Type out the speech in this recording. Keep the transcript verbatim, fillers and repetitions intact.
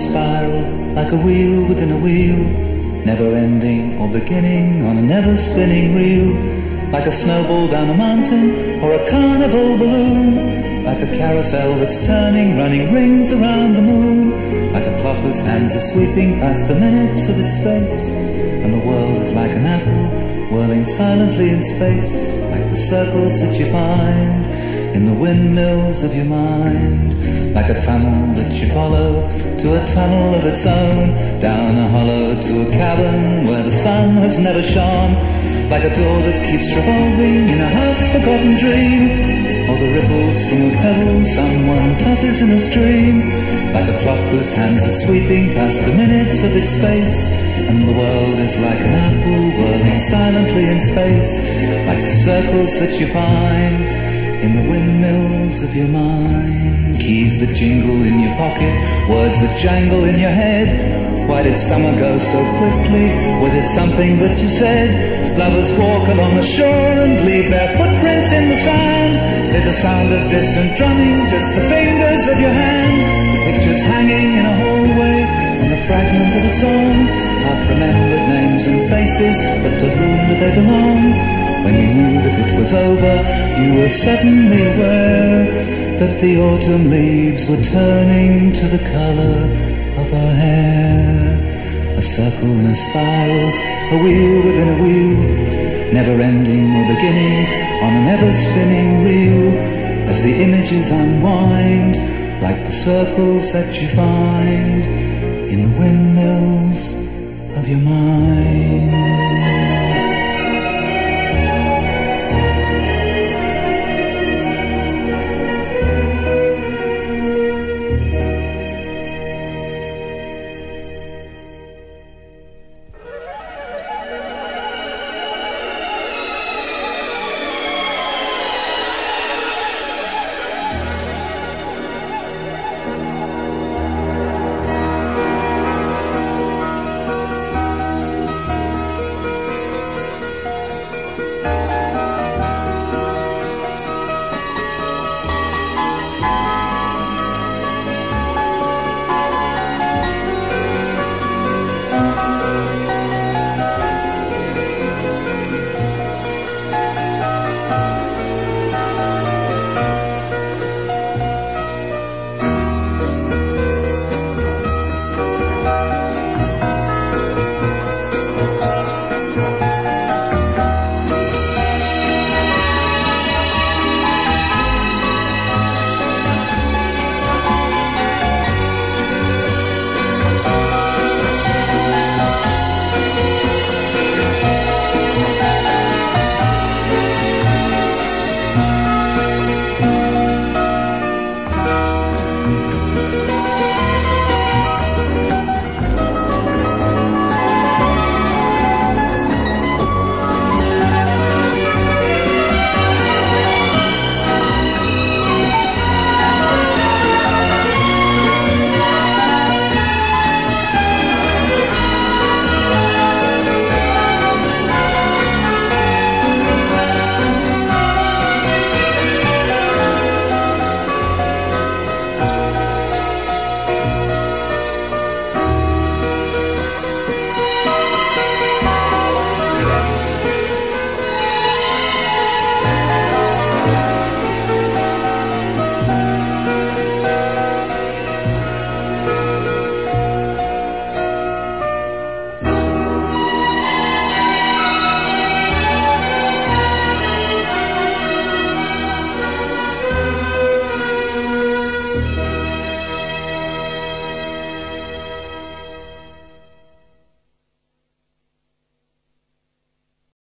spiral, like a wheel within a wheel, never ending or beginning on a never spinning reel, like a snowball down a mountain or a carnival balloon, like a carousel that's turning, running rings around the moon, like a clock whose hands are sweeping past the minutes of its face, and the world is like an apple whirling silently in space, like the circles that you find in the windmills of your mind, like a tunnel that you follow to a tunnel of its own, down a hollow to a cavern where the sun has never shone, like a door that keeps revolving in a half-forgotten dream, or the ripples from a pebble someone tosses in a stream, like a clock whose hands are sweeping past the minutes of its face, and the world is like an apple whirling silently in space, like the circles that you find in the windmills of your mind. Keys that jingle in your pocket, words that jangle in your head. Why did summer go so quickly? Was it something that you said? Lovers walk along the shore and leave their footprints in the sand. There's a sound of distant drumming, just the fingers of your hand. Pictures hanging in a hallway, and a fragment of a song, half remembered names and faces, but to whom do they belong? When you knew that it was over, you were suddenly aware that the autumn leaves were turning to the colour of her hair. A circle in a spiral, a wheel within a wheel, never ending or beginning on a never spinning reel, as the images unwind, like the circles that you find in the windmills of your mind.